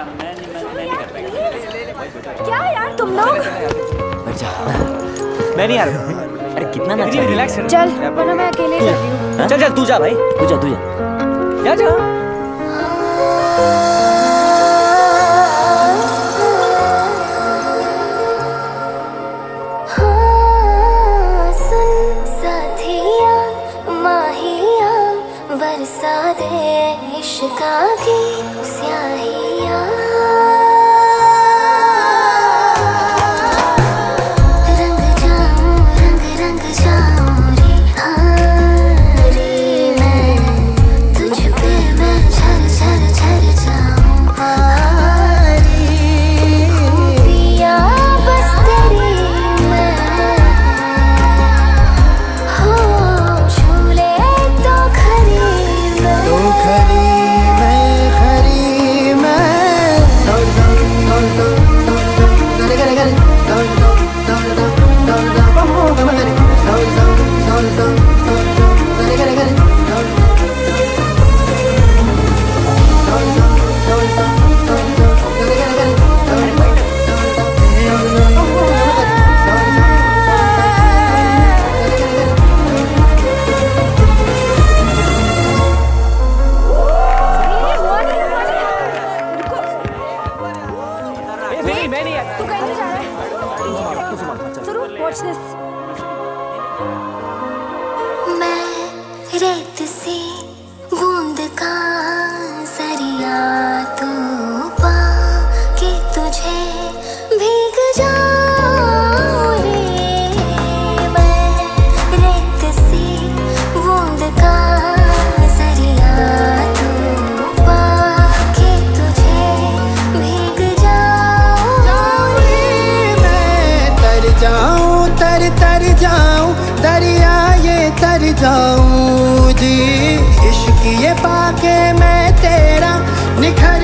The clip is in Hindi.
क्या यार तुम लोग? मैं नहीं आ रहा। अरे कितना ना रिलैक्स चल, वरना मैं अकेले कर रही हूँ। चल चल तू जा भाई, तू जा जा जा। सुन साथिया माहिया बरसा दे इश्का की स्याहिया। जाऊं जी इश्क ये पाके मैं तेरा निखर